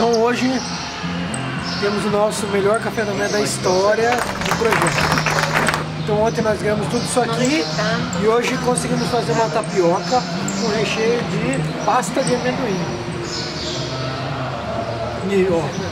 Então hoje temos o nosso melhor café da manhã da história do projeto. Então ontem nós ganhamos tudo isso aqui e hoje conseguimos fazer uma tapioca com recheio de pasta de amendoim. E,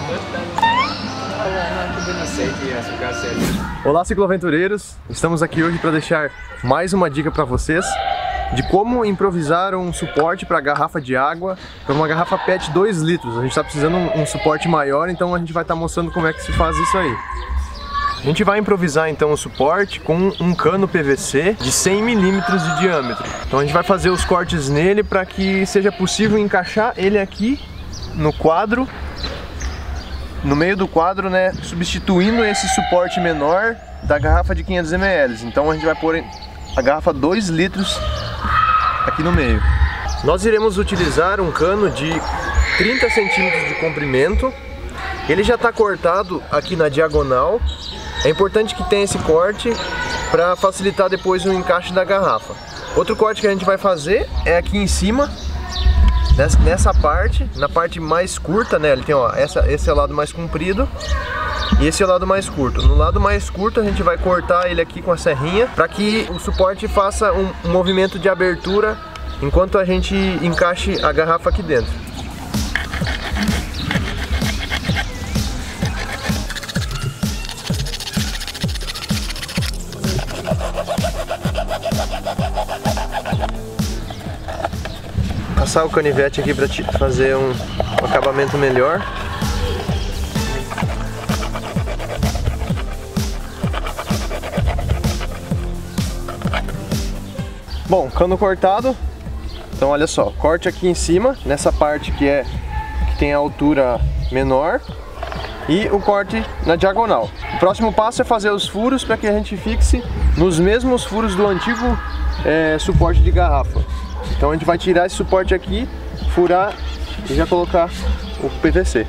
Olá, cicloaventureiros! Estamos aqui hoje para deixar mais uma dica para vocês de como improvisar um suporte para garrafa de água, para uma garrafa PET 2 litros. A gente está precisando um suporte maior, então a gente vai estar mostrando como é que se faz isso aí. A gente vai improvisar então o suporte com um cano PVC de 100 milímetros de diâmetro. Então a gente vai fazer os cortes nele para que seja possível encaixar ele aqui no quadro, no meio do quadro, né, substituindo esse suporte menor da garrafa de 500 ml. Então a gente vai pôr a garrafa 2 litros aqui no meio. Nós iremos utilizar um cano de 30 centímetros de comprimento. Ele já está cortado aqui na diagonal. É importante que tenha esse corte para facilitar depois o encaixe da garrafa. Outro corte que a gente vai fazer é aqui em cima, nessa parte, na parte mais curta, né? Ele tem, ó, esse é o lado mais comprido e esse é o lado mais curto. No lado mais curto a gente vai cortar ele aqui com a serrinha para que o suporte faça um movimento de abertura enquanto a gente encaixe a garrafa aqui dentro. Passar o canivete aqui para fazer um acabamento melhor. Bom, cano cortado. Então olha só, corte aqui em cima, nessa parte que tem a altura menor, e o corte na diagonal. O próximo passo é fazer os furos para que a gente fixe nos mesmos furos do antigo suporte de garrafa. Então a gente vai tirar esse suporte aqui, furar e já colocar o PVC.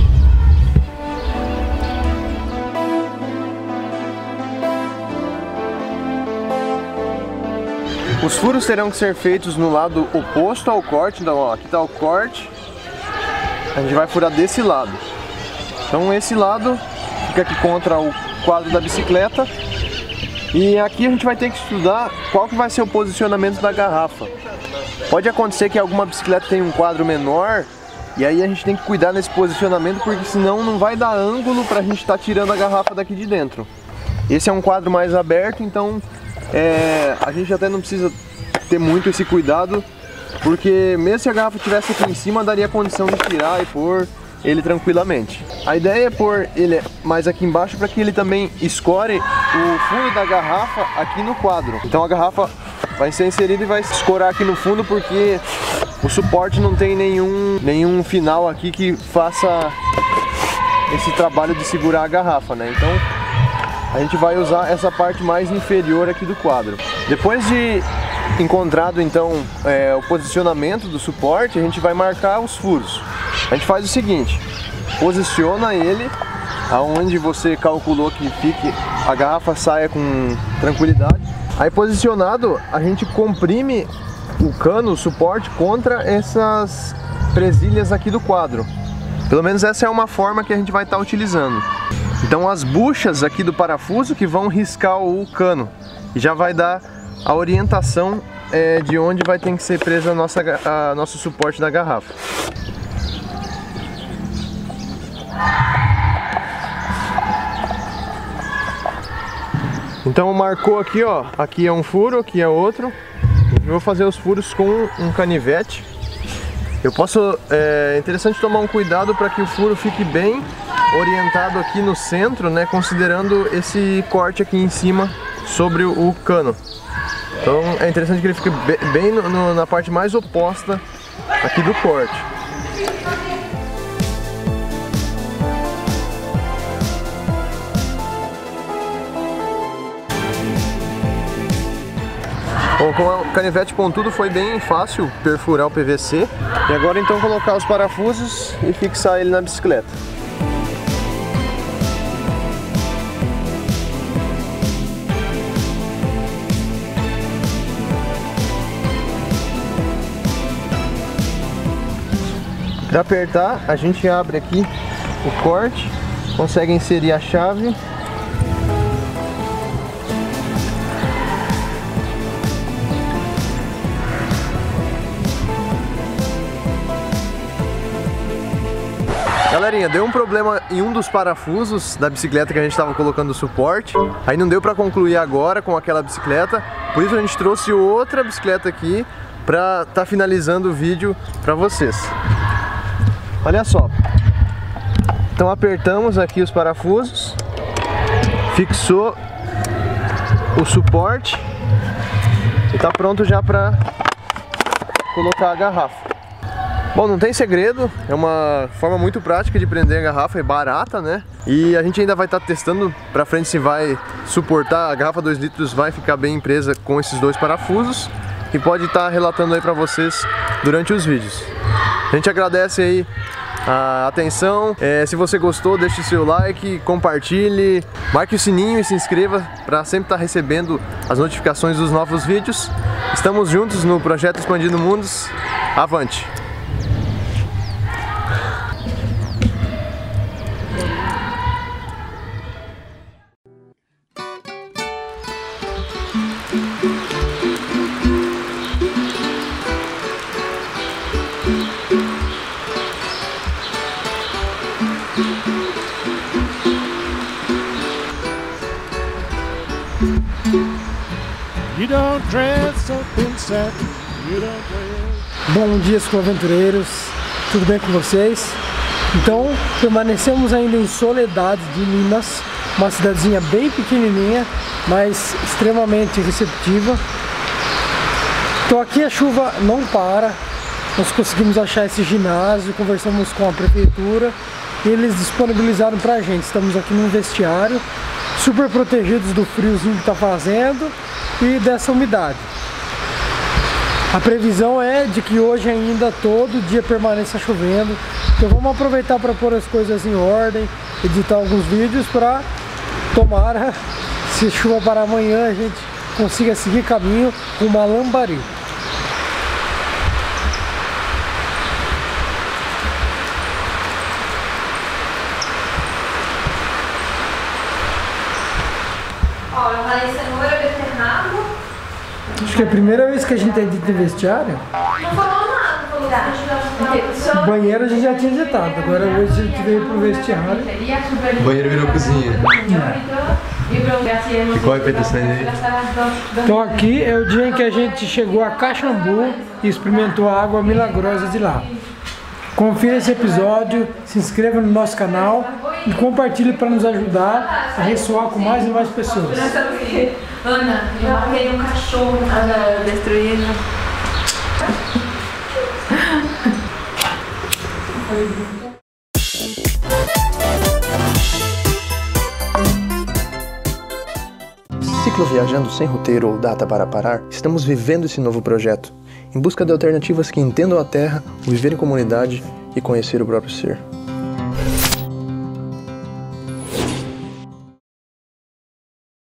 Os furos terão que ser feitos no lado oposto ao corte. Então ó, aqui está o corte, a gente vai furar desse lado. Então esse lado fica aqui contra o quadro da bicicleta. E aqui a gente vai ter que estudar qual que vai ser o posicionamento da garrafa. Pode acontecer que alguma bicicleta tenha um quadro menor, e aí a gente tem que cuidar nesse posicionamento, porque senão não vai dar ângulo para a gente estar tirando a garrafa daqui de dentro. Esse é um quadro mais aberto, então a gente até não precisa ter muito esse cuidado, porque mesmo se a garrafa estivesse aqui em cima, daria condição de tirar e pôr ele tranquilamente. A ideia é pôr ele mais aqui embaixo para que ele também escore o fundo da garrafa aqui no quadro. Então a garrafa vai ser inserida e vai escorar aqui no fundo, porque o suporte não tem nenhum final aqui que faça esse trabalho de segurar a garrafa, né? Então a gente vai usar essa parte mais inferior aqui do quadro. Depois de encontrado então o posicionamento do suporte, a gente vai marcar os furos. A gente faz o seguinte: posiciona ele aonde você calculou que fique, a garrafa saia com tranquilidade. Aí posicionado, a gente comprime o cano, o suporte, contra essas presilhas aqui do quadro. Pelo menos essa é uma forma que a gente vai estar utilizando. Então as buchas aqui do parafuso que vão riscar o cano, e já vai dar a orientação de onde vai ter que ser presa nosso suporte da garrafa. Então marcou aqui, ó, aqui é um furo, aqui é outro. Eu vou fazer os furos com um canivete. É interessante tomar um cuidado para que o furo fique bem orientado aqui no centro, né, considerando esse corte aqui em cima sobre o cano. Então é interessante que ele fique bem na parte mais oposta aqui do corte. Bom, com o canivete pontudo foi bem fácil perfurar o PVC. E agora então colocar os parafusos e fixar ele na bicicleta. Para apertar, a gente abre aqui o corte, consegue inserir a chave. Galerinha, deu um problema em um dos parafusos da bicicleta que a gente estava colocando o suporte. Aí não deu para concluir agora com aquela bicicleta. Por isso a gente trouxe outra bicicleta aqui para estar finalizando o vídeo para vocês. Olha só. Então apertamos aqui os parafusos. Fixou o suporte. E está pronto já para colocar a garrafa. Bom, não tem segredo, é uma forma muito prática de prender a garrafa, é barata, né? E a gente ainda vai estar testando pra frente se vai suportar, a garrafa 2 litros vai ficar bem presa com esses 2 parafusos e pode estar relatando aí pra vocês durante os vídeos. A gente agradece aí a atenção, se você gostou, deixe seu like, compartilhe, marque o sininho e se inscreva para sempre estar recebendo as notificações dos novos vídeos. Estamos juntos no projeto Expandindo Mundos, avante! You don't dress up in satin, you don't wear... Bom dia, aventureiros, tudo bem com vocês? Então, permanecemos ainda em Soledade de Minas, uma cidadezinha bem pequenininha, mas extremamente receptiva. Então aqui a chuva não para, nós conseguimos achar esse ginásio, conversamos com a prefeitura e eles disponibilizaram pra gente. Estamos aqui num vestiário, super protegidos do friozinho que está fazendo e dessa umidade. A previsão é de que hoje ainda todo dia permaneça chovendo, então vamos aproveitar para pôr as coisas em ordem, editar alguns vídeos para tomara, se chuva para amanhã, a gente consiga seguir caminho com uma lambari. Ó, eu falei cenoura, beterraba. Acho que é a primeira vez que a gente edita em vestiário. Não falou nada, falou O banheiro a gente já tinha editado, agora hoje a gente veio pro vestiário. O banheiro virou cozinha. E qual é a repetição aí? Então aqui é o dia em que a gente chegou a Caxambu e experimentou a água milagrosa de lá. Confira esse episódio, se inscreva no nosso canal e compartilhe para nos ajudar a ressoar com mais e mais pessoas. Ana, eu arrei um cachorro. Ana, destruindo. Cicloviajando sem roteiro ou data para parar, estamos vivendo esse novo projeto, em busca de alternativas que entendam a Terra, o viver em comunidade e conhecer o próprio ser.